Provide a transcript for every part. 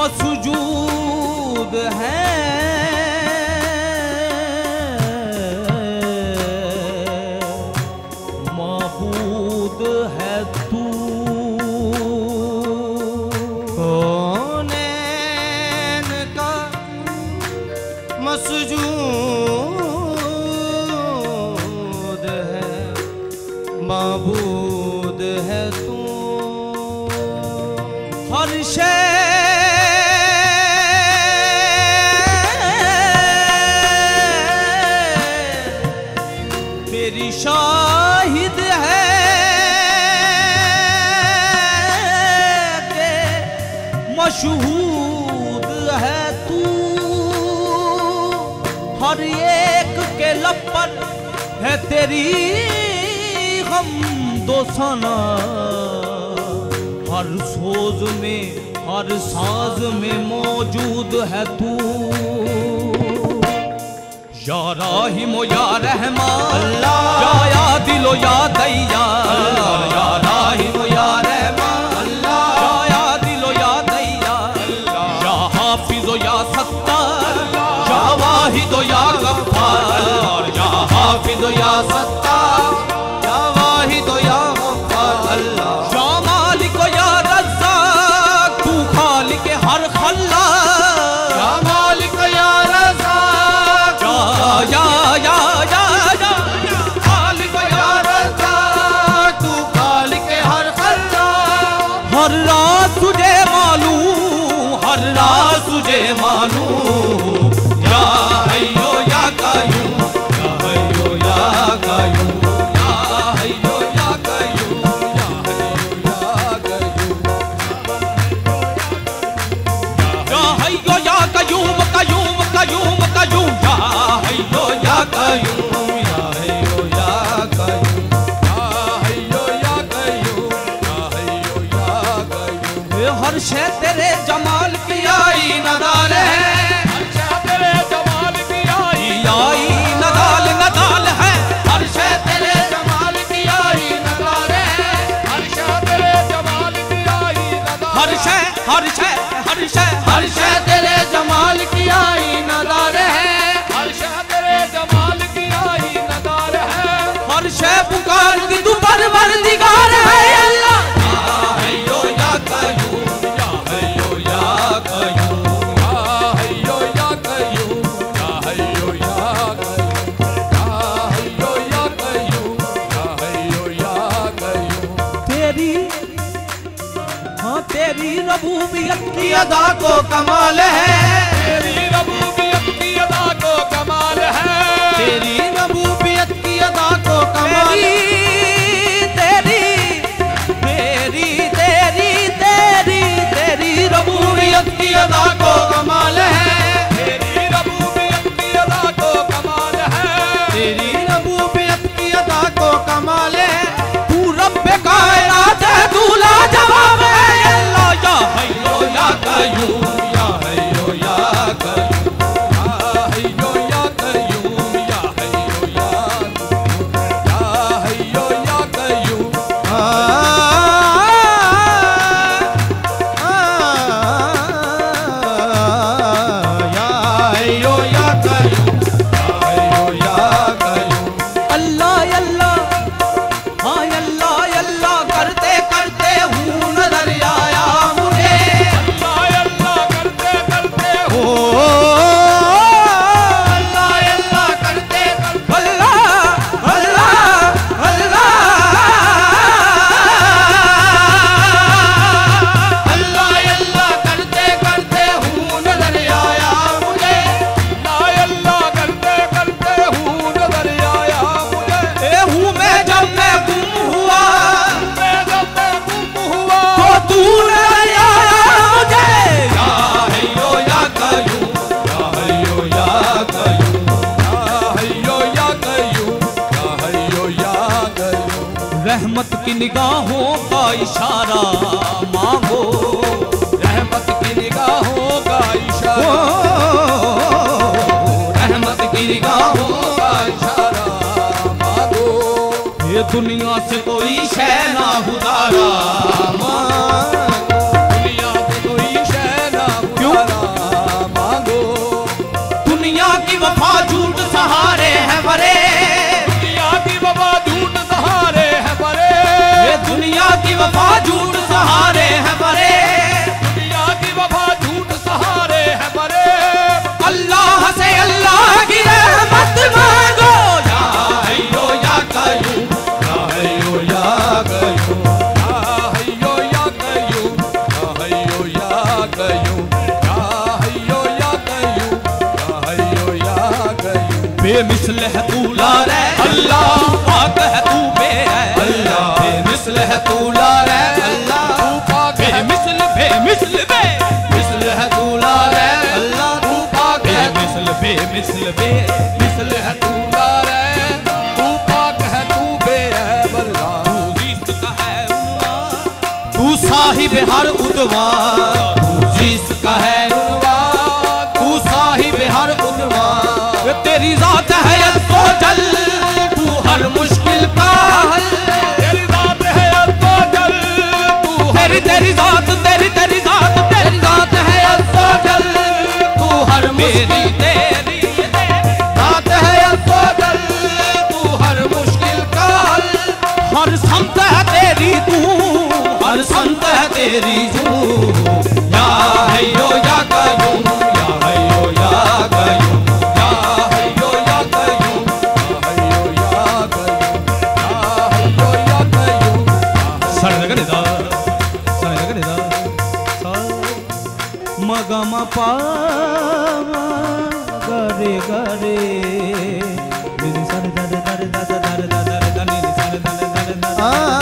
मसजूद है, माबूद है तू। कौनैन का मसजूद है, माबूद है तू। हर शे तेरी शाहिद है के मशहूद है तू। हर एक के लब पर है तेरी हमदो सना, हर सोज में हर साज में मौजूद है तू। या राहिम या रहमान या यादिलो या दय्यार, या राहिम या रहमान या यादिलो या दय्यार, या हाफिज़ो या सत्तार, या वाहिदो या गफ्फार, या हाफिज़ो या सत्तार, या वाहिदो या गफ्फार। अल्लाह या मालिको या रज़्ज़ाक़, तू खालिक हर खल्लाक़, या मालिक या रज़्ज़ाक़, या खालिक या रज़्ज़ाक़, तू खालिक हर खल्लाक़। हर राज तुझे मालूम, हर राज तुझे मालूम, या हय्यो या क़य्यूम, या हय्यो या क़य्यूम, या हय्यो या क़य्यूम, या हय्यो या क़य्यूम, क़य्यूम क़य्यूम क़य्यूम, या हय्यो या क़य्यूम, या हय्यो या क़य्यूम, या हय्यो या क़य्यूम, या हय्यो या क़य्यूम। हर शे तेरे जमाल की आई नदाल है, हर शे तेरे जमाल की आई नदाल नदाल है, हर शे तेरे जमाल की आई नदाल है, हर शे तेरे जमाल की आई नदाल, हर शे हर शे हर शे हर शे तेरे जमाल की आई नदाल है, हर शे तेरे जमाल की आई नदाल है, हर शे पुकार की तू परवरदिगार है। अल्लाह या हय्यो या क़य्यूम, या हय्यो या क़य्यूम, या हय्यो या क़य्यूम, या हय्यो या क़य्यूम, या हय्यो या क़य्यूम, या हय्यो या क़य्यूम। तेरी हाँ तेरी रबूबियत की अदा को कमाल है, तेरी रबूबियत की अदा को कमाल है, तेरी रबूबियत की अदा को कमाल है, तेरी तेरी तेरी तेरी तेरी रबूबियत की अदा को कमाल है, तेरी रबूबियत की अदा को कमाल है, तेरी रबूबियत की अदा को कमाल है। तू रब्बे कायनात है, तू लाजवाब है। अल्लाह या हय्यो या क़य्यूम, या हय्यो या क़य्यूम, या हय्यो या क़य्यूम, या हय्यो या हय्यो या क़य्यूम। या हय्यो या क़य्यूम, या हय्यो या क़य्यूम। अल्लाह अल्लाह हाँ अल्लाह अल्लाह करते करते हूँ नजर आया मुझे, अल्लाह अल्लाह करते करते हो, अल्लाह अल्लाह करते करते, अल्लाह अल्लाह अल्लाह अल्लाह अल्लाह करते करते हूँ नजर आया मुझे, अल्लाह अल्लाह करते करते हूँ नजर आया मुझे। ए हूँ मैं जब मैं गुम हुआ, मैं जब मैं गुम हुआ तो तू नजर आया मुझे। या हय्यो या क़य्यूम, या हय्यो या क़य्यूम, या हय्यो या क़य्यूम, या हय्यो या क़य्यूम। रहमत की निगाहों का इशारा मांगो, रहमत की निगाहों का इशारा, रहमत की निगाहों का इशारा मांगो। ये दुनिया से कोई शै ना उतारा, दुनिया से कोई शै ना बेमिसल है तू ला रे अल्लाह, पाक है तू बे अल्लाह, बेमिसल है तू ला रे अल्लाह, तू पाक है बेमिसल बेमिसल बेमिसल है तू ला रे अल्लाह, तू पाक है बेमिसल बेमिसल बेमिसल है तू ला रे, तू पाक है तू बे अल्लाह, तू जीत का है उनवान, तू साहिब हर उद्वान, तू जीत का है उनवान, तू साहिब हर उद्वान, तेरी जात है तो जल, तू हर मुश्किल का हल, तेरी जात है तो जल, तू तेरी तेरी जात तेरी तेरी जात तेरी जात है तो जल, तू हर मेरी तेरी जात है तो जल, तू हर मुश्किल का हल, हर संत है तेरी तू, हर संत है तेरी तू, या हय्यो या कयूम, या हय्यो या कयूम, मगम पा गरे गरे सर दर दर दर दर दर दर सर दर दर दर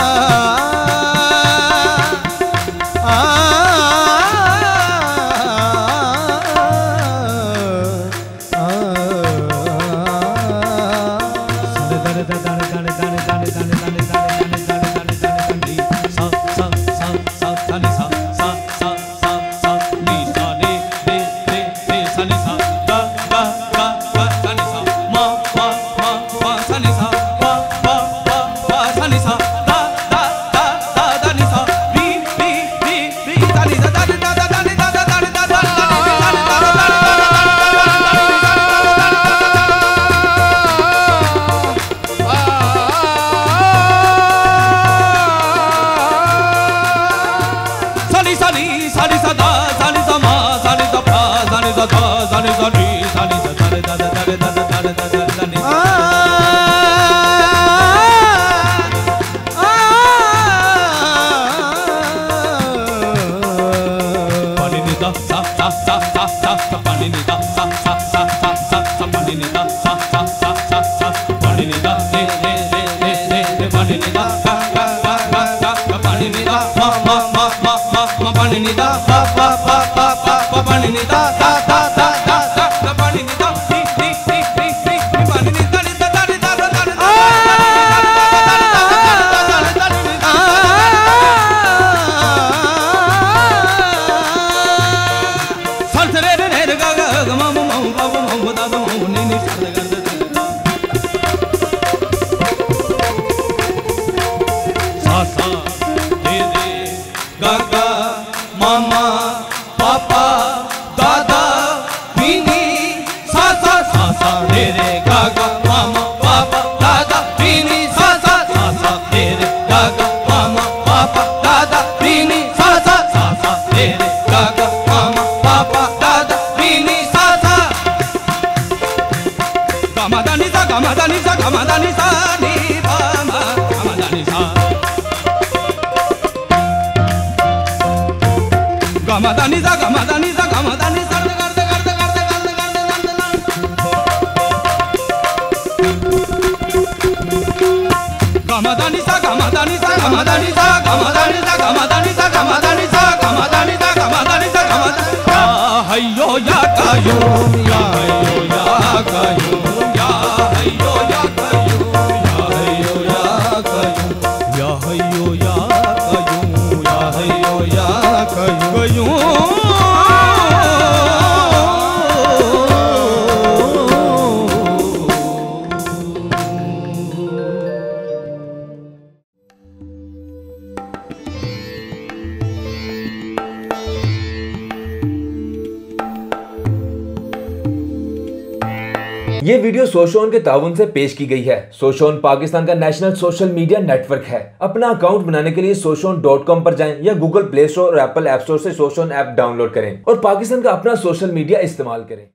ये वीडियो सोशोन के ताउन से पेश की गई है। सोशोन पाकिस्तान का नेशनल सोशल मीडिया नेटवर्क है। अपना अकाउंट बनाने के लिए soshon.com पर जाएं या गूगल प्ले स्टोर और एप्पल ऐप स्टोर से सोशोन ऐप डाउनलोड करें और पाकिस्तान का अपना सोशल मीडिया इस्तेमाल करें।